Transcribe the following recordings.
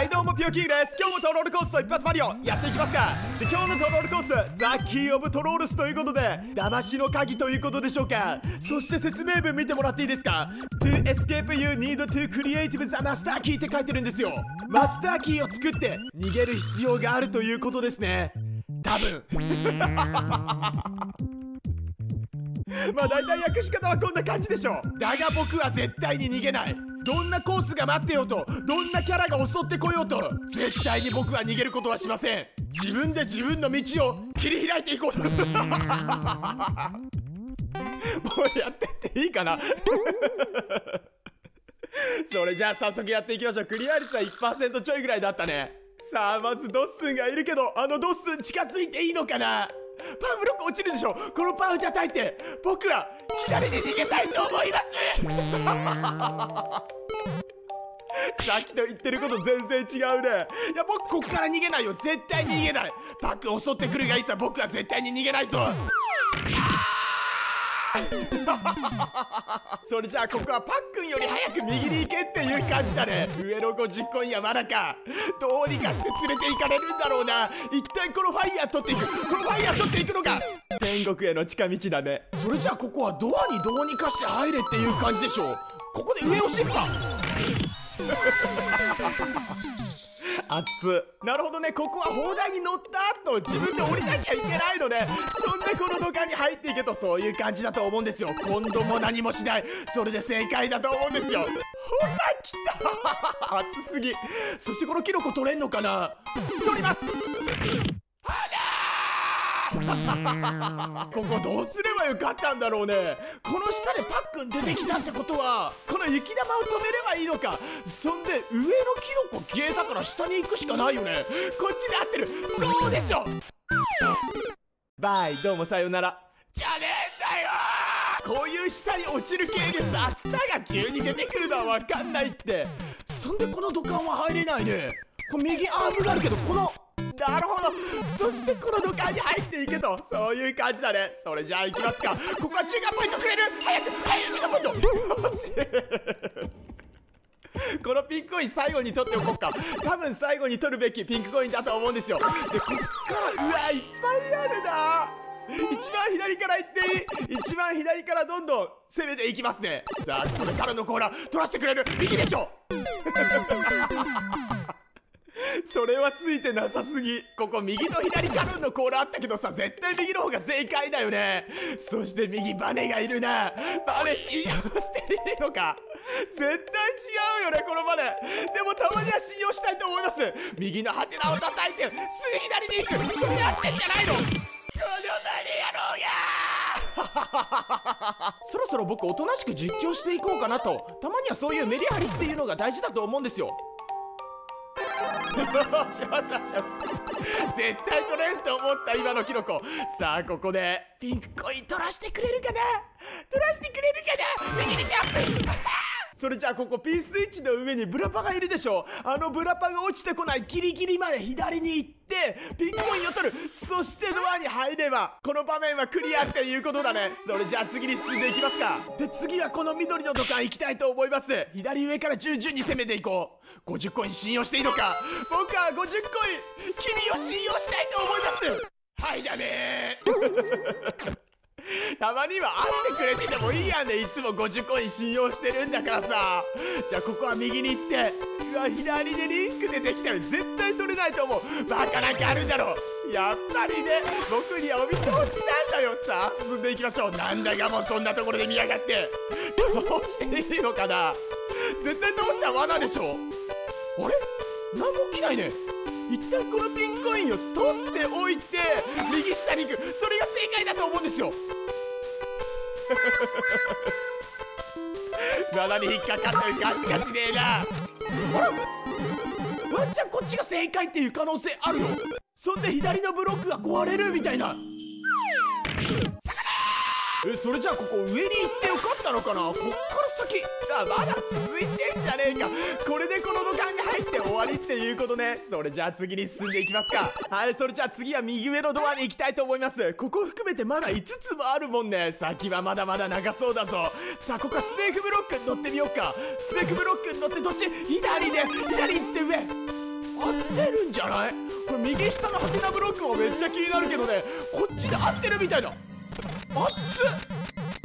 はいどうもピオキングです。今日もトロールコースト一発マリオやっていきますか。で今日のトロールコースザッキーオブトロールスということで騙しの鍵ということでしょうか。そして説明文見てもらっていいですか。 To escape you need to create the master key って書いてるんですよ。マスターキーを作って逃げる必要があるということですね、多分まあ大体訳し方はこんな感じでしょう。だが僕は絶対に逃げない。どんなコースが待ってようと、どんなキャラが襲ってこようと、絶対に僕は逃げることはしません。自分で自分の道を切り開いていこうともうやってっていいかなそれじゃあ早速やっていきましょう。クリア率は 1% ちょいぐらいだったね。さあまずドッスンがいるけど、あのドッスン近づいていいのかな。パンブロック落ちるでしょ。このパン叩いて僕は左に逃げたいと思いますさっきと言ってること全然違うね。いや僕こっから逃げないよ。絶対に逃げない。パック襲ってくるがいいさ。僕は絶対に逃げないぞそれじゃあここはパックンより早く右に行けっていう感じだね。上の50コインやまだか。どうにかして連れて行かれるんだろうな。一旦このファイヤー取っていく。このファイヤー取っていくのが天国への近道だね。それじゃあここはドアにどうにかして入れっていう感じでしょう。ここで上をしっか熱っ。なるほどね。ここは砲台に乗った後自分で降りなきゃいけないのね。そんでこの土管に入っていけと、そういう感じだと思うんですよ。今度も何もしない。それで正解だと思うんですよ。ほら来た熱すぎ。そしてこのキノコ取れんのかな。取りますここどうすればよかったんだろうね。この下でパックン出てきたってことはこの雪玉を止めればいいのか。そんで上のキノコ消えたから下に行くしかないよね。こっちで合ってる。そうでしょ。バイどうもさよならじゃねえんだよ。こういう下に落ちる系でさ、ツタが急に出てくるのはわかんないって。そんでこの土管は入れないね。これ右アームがあるけどこのなるほど。そしてこの土管に入っていけと、そういう感じだね。それじゃあ行きますか。ここは中間ポイントくれる。早く中間ポイントよしこのピンクコイン最後に取っておこうか。多分最後に取るべきピンクコインだと思うんですよ。でこっからうわいっぱいあるな。一番左から行っていい。一番左からどんどん攻めていきますね。さあこれからのコーラ取らせてくれる。右でしょそれはついてなさすぎ。ここ右と左カルンのコーラあったけどさ、絶対右の方が正解だよね。そして右バネがいるな。バネ信用していいのか。絶対違うよねこのバネ。でもたまには信用したいと思います。右のハテナを叩いてすぐ左に行く。それやってんじゃないのこのバネ野郎がそろそろ僕おとなしく実況していこうかなと。たまにはそういうメリハリっていうのが大事だと思うんですよ。絶対取れんと思った今のキノコ。さあここでピンクコイン取らしてくれるかな。取らしてくれるかな。右にジャンプそれじゃあここ P スイッチの上にブラパがいるでしょ。あのブラパが落ちてこないギリギリまで左に行ってピンクコインを取る。そしてドアに入ればこの場面はクリアっていうことだね。それじゃあ次に進んでいきますか。で次はこの緑の土管行きたいと思います。左上から順々に攻めていこう。50コイン信用していいのか。僕は50コイン君を信用したいと思います。はいダメたまには会ってくれててもいいやんね。いつも50コイン信用してるんだからさ。じゃあここは右に行って、うわ左でリンクでできたよ。絶対取れないと思う。バカなんかあるんだろう。やっぱりね僕にはお見通しなんだよ。さあ進んでいきましょう。なんだかもうそんなところで見やがって。どうしていいのかな。絶対倒したら罠でしょ。あれ何も起きないね。一旦このピンクコインを取っておいて右下に行く。それが正解だと思うんですよ罠に引っかかったるかしかしねえな。あらワンチャンこっちが正解っていう可能性あるよ。そんで左のブロックが壊れるみたいな。それじゃあここ上に行ってよかったのかな。こっから先まだ続いてんじゃねえか。これでこの土管に入って終わりっていうことね。それじゃあ次に進んでいきますか。はい、それじゃあ次は右上のドアに行きたいと思います。ここ含めてまだ5つもあるもんね。先はまだまだ長そうだぞ。さあここはスネークブロックに乗ってみようか。スネークブロックに乗ってどっち。左行って上。 ってるんじゃない？これ右下のハテナブロックもめっちゃ気になるけどね、こっちで合ってるみたいだ。あっつ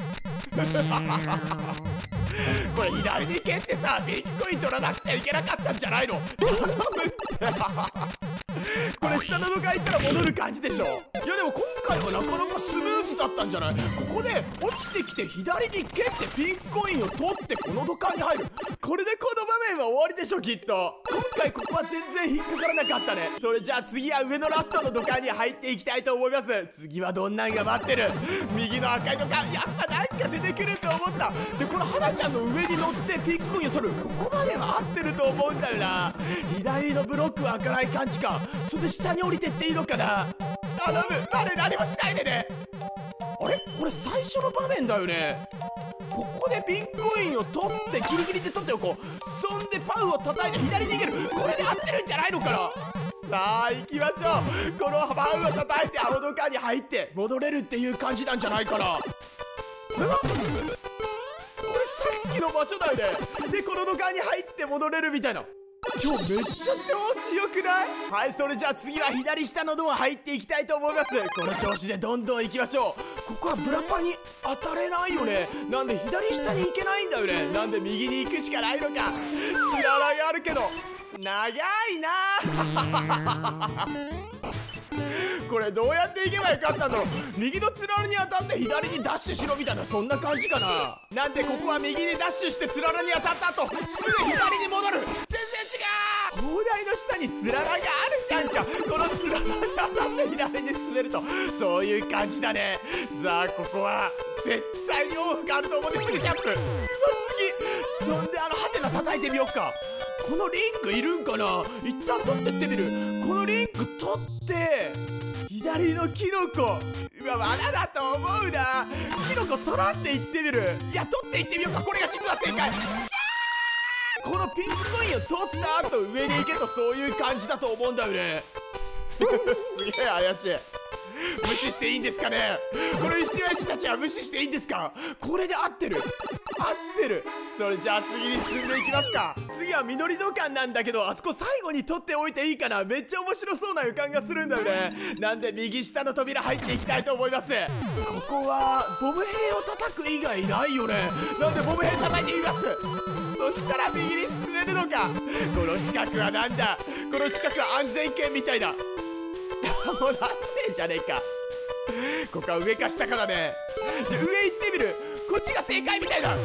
これ左に蹴ってさ、ビッグコイン取らなくちゃいけなかったんじゃないの？頼むってこれ下の土管行ったら戻る感じでしょ。いやでも今回はなかなかスムーズだったんじゃない？ここで落ちてきて左に蹴ってピンコインを取ってこの土管に入る。これでこの場面は終わりでしょきっと。今回ここは全然引っかからなかったね。それじゃあ次は上のラストの土管に入っていきたいと思います。次はどんなんが待ってる？右の赤い土管、やっぱなんか出てくると思った。でこの花ちゃんの上に乗ってピンコインを取る、ここまでは合ってると思うんだよな。左のブロックは開かない感じか。それで下に降りてっていいのかな。頼む、何もしないでね。あれこれ最初の場面だよね。ここでピンコインを取ってギリギリで取っておこう。そんでパウを叩いて左に逃げる。これで合ってるんじゃないのかな。さあ行きましょう。このパウを叩いて青土管に入って戻れるっていう感じなんじゃないかな。これはこれさっきの場所だよね。でこの土管に入って戻れるみたいな。今日めっちゃ調子よくない？はい、それじゃあ次は左下のドア入っていきたいと思います。この調子でどんどん行きましょう。ここはブラパに当たれないよね。なんで左下に行けないんだよね。なんで右に行くしかないのか。つららがあるけど長いなこれどうやって行けばよかったんだろう。右のつららに当たって左にダッシュしろみたいな、そんな感じかな。なんでここは右にダッシュしてつららに当たった後すぐ左に戻る。全然違う。砲台の下につららがあるじゃんか。このつららに当たって左に進めるとそういう感じだね。さあここは絶対にオフがあると思うんですぐジャンプ。うますぎ。そんでハテナ叩いてみよっか。このリンクいるんかな。一旦取ってってみる。このリンク取って左のキノコ、うわ罠だと思うな。キノコ取らんでいってみる。いや取っていってみようか。これが実は正解。このピンクコインを取った後上に行けるとそういう感じだと思うんだよねすげえ怪しい。無視していいんですかね。この石橋たちは無視していいんですか。これで合ってる合ってる。それじゃあ次に進んでいきますか。次は緑土管なんだけど、あそこ最後に取っておいていいかな。めっちゃ面白そうな予感がするんだよね。なんで右下の扉入っていきたいと思います。ここはボム兵を叩く以外ないよね。なんでボム兵叩いてみます。そしたら右に進めるのか。この四角はなんだ。この四角は安全圏みたいだもうなんねえじゃねえか。ここは上か下かだね。上行ってみる。こっちが正解みたいだ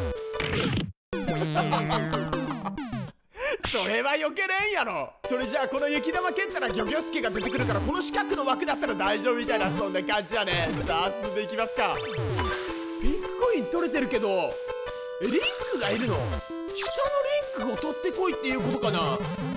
それは避けれんやろ。それじゃあこの雪玉蹴ったらギョギョスケが出てくるから、この四角の枠だったら大丈夫みたいな、そんな感じだね。さあ進んでいきますか。ピンクコイン取れてるけどリンクがいるの。下のリンクを取ってこいっていうことかな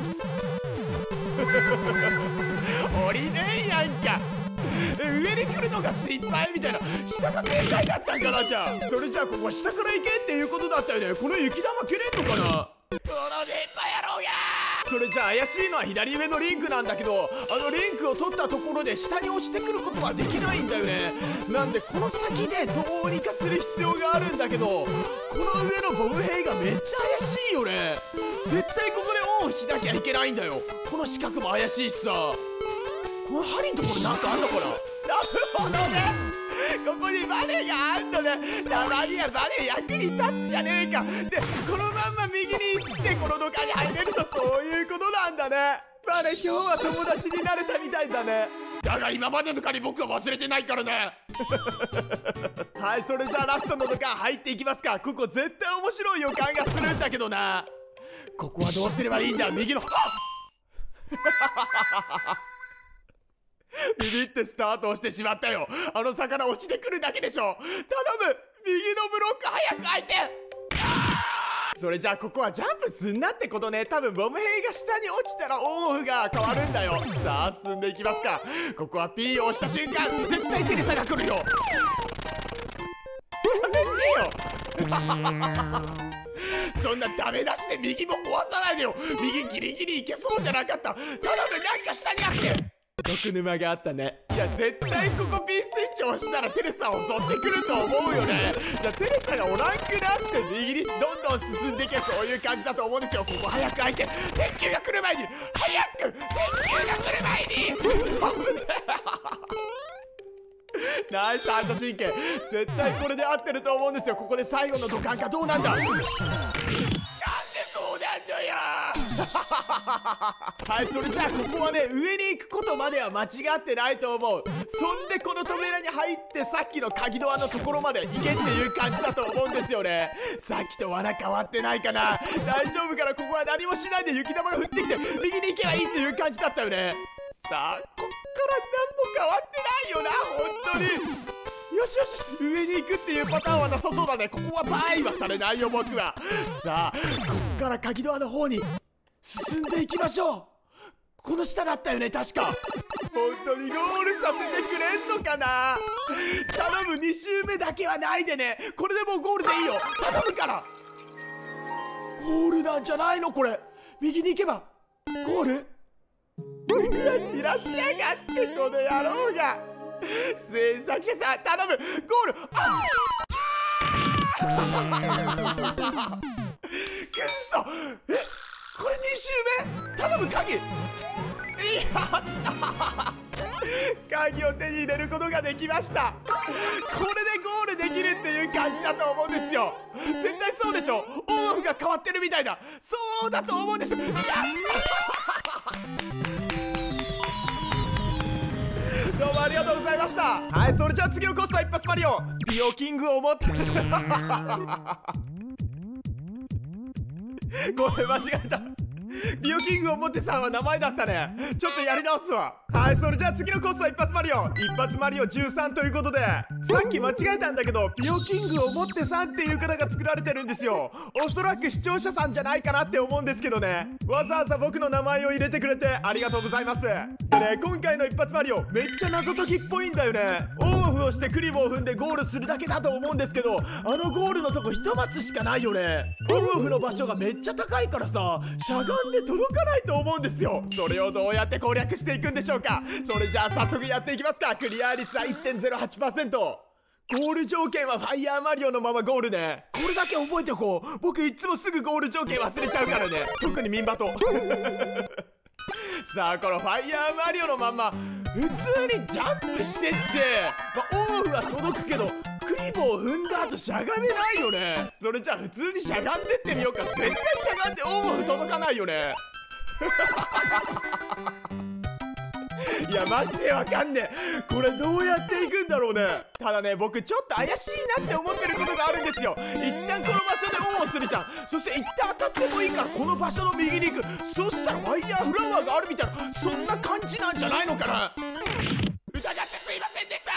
降りねえやんか。上に来るのが失敗みたいな。下が正解だったんかな。じゃあそれじゃあここ下から行けっていうことだったよね。この雪玉蹴れんのかな。この電波野郎や。それじゃあ怪しいのは左上のリンクなんだけど、リンクを取ったところで下に落ちてくることはできないんだよね。なんでこの先でどうにかする必要があるんだけど、この上のボム兵がめっちゃ怪しいよね。絶対ここでオンしなきゃいけないんだよ。この四角も怪しいしさ。この針のところなんかあんのかな。なるほどね。ここにバネがあんのね。たまにはバネ役に立つじゃねえか。でこのまんま右に行ってこの土管に入れるとそういうことなんだね。バネ今日は友達になれたみたいだね。だが今までの狩り僕は忘れてないからねはい、それじゃあラストの土管入っていきますか。ここ絶対面白い予感がするんだけどな。ここはどうすればいいんだ。右のビビってスタートをしてしまったよ。魚落ちてくるだけでしょ。頼む、右のブロック早く開いて。それじゃあここはジャンプすんなってことね。多分ボム兵が下に落ちたらオンオフが変わるんだよ。さあ進んでいきますか。ここは P を押した瞬間絶対テレサが来るよ。やめてよそんなダメ出しで右も壊さないでよ。右ギリギリいけそうじゃなかった。頼む、なんか下にあって毒沼があったね。いや絶対ここ P スイッチ押したらテレサを襲ってくると思うよね。じゃあテレサがおらんくなって右にどんどん進んでいけ、そういう感じだと思うんですよ。ここ早く開いて、鉄球が来る前に早く鉄球ナイス反射神経。絶対これで合ってると思うんですよ。ここで最後の土管かどうなんだ。なんでそうなんだよ。はい、それじゃあここはね、上に行くことまでは間違ってないと思う。そんでこの扉に入ってさっきの鍵ドアのところまで行けっていう感じだと思うんですよね。さっきと罠変わってないかな。大丈夫から。ここは何もしないで雪玉が降ってきて右に行けばいいっていう感じだったよね。さあこっから何も変わってないよな、本当に。よしよしよし、上に行くっていうパターンはなさそうだね。ここはバイはされないよ僕は。さあこっから鍵ドアの方に進んでいきましょう。この下だったよね確か。本当にゴールさせてくれんのかな。頼む、2周目だけはないでね。これでもうゴールでいいよ、頼むから。ゴールなんじゃないのこれ。右に行けばゴール。うわ、散らしやがってこの野郎が。制作者さん頼む、ゴール。くっそ。これ2周目頼む、鍵。やった鍵を手に入れることができました。これでゴールできるっていう感じだと思うんですよ。絶対そうでしょ。オンオフが変わってるみたいだ。そうだと思うんですよ。どうもありがとうございました。はい、それじゃあ次のコースは一発マリオ。ビオキングを持ってごめん、間違えた。ビオキングを持ってさんは名前だったね。ちょっとやり直すわ。はい、それじゃあ次のコースは一発マリオ。一発マリオ13ということで、さっき間違えたんだけど、ビオキングを持ってさんっていう方が作られてるんですよ。おそらく視聴者さんじゃないかなって思うんですけどね。わざわざ僕の名前を入れてくれてありがとうございます。でね、今回の一発マリオめっちゃ謎解きっぽいんだよね。オンオフをしてクリボーを踏んでゴールするだけだと思うんですけど、あのゴールのとこ一マスしかないよね。オンオフの場所がめっちゃ高いからさ、しゃがんで届かないと思うんですよ。それをどうやって攻略していくんでしょうか。それじゃあ早速やっていきますか。クリア率は 1.08%。ゴール条件はファイヤーマリオのままゴールね。これだけ覚えておこう。僕いつもすぐゴール条件忘れちゃうからね。特にミンバトさあこのファイヤーマリオのまんま普通にジャンプしてって、オンオフは届くけどクリボーを踏んだ後しゃがめないよね。それじゃあ普通にしゃがんでってみようか。絶対しゃがんでオンオフ届かないよねいやマジでわかんねえ。これどうやっていくんだろうね。ただね、僕ちょっと怪しいなって思ってることがあるんですよ。一旦この場所でオンをするじゃん。そして一旦当たってもいいからこの場所の右に行く。そしたらファイヤーフラワーがあるみたいな、そんな感じなんじゃないのかな。疑ってすいませんでした。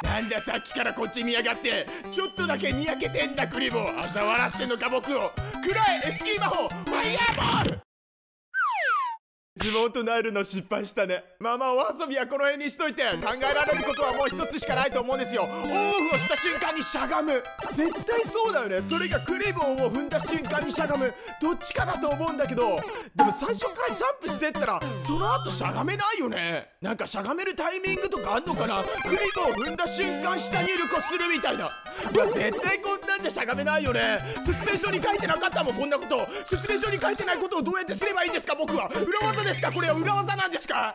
なんださっきからこっち見やがって。ちょっとだけにやけてんだクリボー。嘲笑ってんのか僕を。くらえエスキー魔法ファイヤーボール。呪文とナイルの失敗したね。まあまあお遊びはこの辺にしといて。考えられることはもう一つしかないと思うんですよ。オンオフをした瞬間にしゃがむ。絶対そうだよね。それがクリボーを踏んだ瞬間にしゃがむ。どっちかだと思うんだけど、でも最初からジャンプしてったらその後しゃがめないよね。なんかしゃがめるタイミングとかあんのかな。クリボーを踏んだ瞬間下にいる子するみたいな。いや絶対こんなんじゃしゃがめないよね。説明書に書いてなかったもんこんなこと。説明書に書いてないことをどうやってすればいいんですか。僕は裏技ですか。これは裏技なんですか。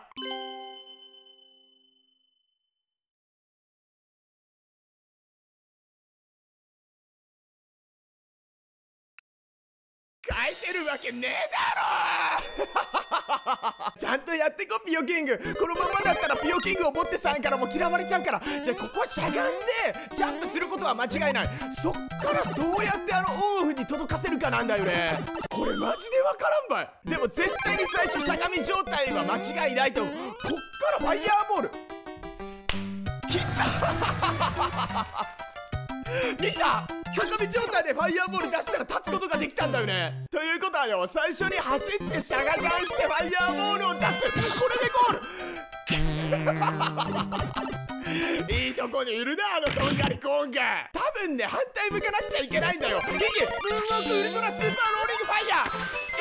書いてるわけねえだろちゃんとやってこピオキング。このままだったらピオキングを持ってさんからも嫌われちゃうから。じゃあここはしゃがんでジャンプすることは間違いない。そっからどうやってオンオフに届かせるかなんだよね。これマジでわからんばい。でも絶対に最初しゃがみ状態は間違いないと思う。こっからファイヤーボール切った見た。しゃがみ状態でファイヤーボール出したら立つことができたんだよね。ということはよ、最初に走ってしゃがジャンしてファイヤーボールを出す。これでゴールいいとこにいるなあのとんがりコーンが。多分ね反対向かなくちゃいけないんだよ。ギギムーンウォークウルトラスーパーローリングファイヤー。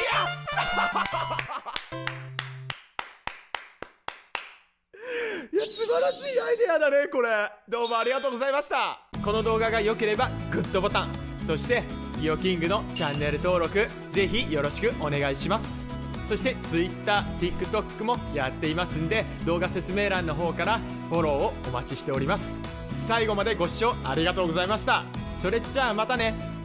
いや素晴らしいアイデアだねこれ。どうもありがとうございました。この動画が良ければグッドボタン、そしてピオキングのチャンネル登録ぜひよろしくお願いします。 そして Twitter、TikTok もやっていますんで、動画説明欄の方からフォローをお待ちしております。最後までご視聴ありがとうございました。それじゃあまたね。